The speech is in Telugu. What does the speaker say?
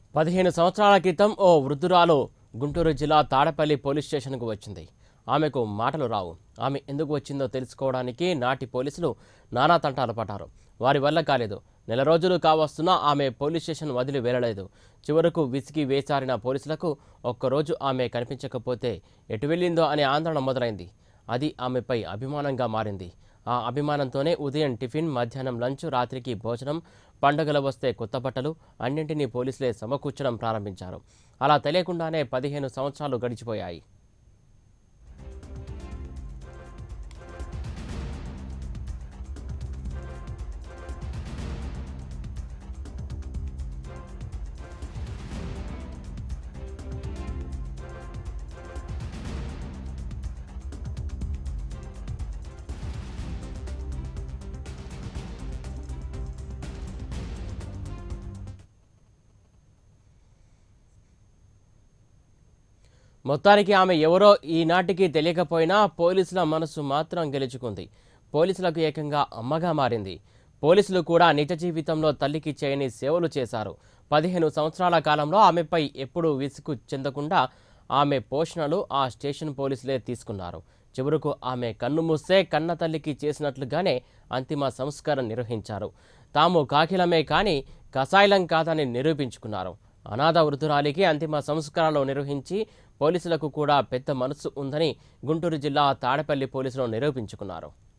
15 సంవత్సరాల క్రితం ఓ వృద్ధురాలు గుంటూరు జిల్లా తాడపల్లి పోలీస్ స్టేషన్కు వచ్చింది. ఆమెకు మాటలు రావు. ఆమె ఎందుకు వచ్చిందో తెలుసుకోవడానికి నాటి పోలీసులు నానా తంటాలు పడ్డారు. వారి వల్ల కాలేదు. నెల రోజులు కావస్తున్నా ఆమె పోలీస్ స్టేషన్ వదిలి వెళ్ళలేదు. చివరకు విసిగి వేసారిన పోలీసులకు ఒక్కరోజు ఆమె కనిపించకపోతే ఎటు వెళ్ళిందో అనే ఆందోళన మొదలైంది. అది ఆమెపై అభిమానంగా మారింది. ఆ అభిమానంతోనే ఉదయం టిఫిన్, మధ్యాహ్నం లంచ్, రాత్రికి భోజనం, పండుగలు వస్తే కొత్త బట్టలు అన్నింటినీ పోలీసులే సమకూర్చడం ప్రారంభించారు. అలా తెలియకుండానే 15 సంవత్సరాలు గడిచిపోయాయి. మొత్తానికి ఆమె ఎవరో ఈనాటికి తెలియకపోయినా పోలీసుల మనసు మాత్రం గెలుచుకుంది. పోలీసులకు ఏకంగా అమ్మగా మారింది. పోలీసులు కూడా నిజ జీవితంలో తల్లికి చేయని సేవలు చేశారు. 15 సంవత్సరాల కాలంలో ఆమెపై ఎప్పుడూ విసుగు చెందకుండా ఆమె పోషణలు ఆ స్టేషన్ పోలీసులే తీసుకున్నారు. చివరకు ఆమె కన్ను మూస్తే కన్న తల్లికి చేసినట్లుగానే అంతిమ సంస్కారం నిర్వహించారు. తాము కాకిలమే కానీ కసాయిలం కాదని నిరూపించుకున్నారు. అనాథ వృద్ధురాలికి అంతిమ సంస్కారాలు నిర్వహించి పోలీసులకు కూడా పెద్ద మనసు ఉందని గుంటూరు జిల్లా తాడపల్లి పోలీసులు నిరూపించుకున్నారు.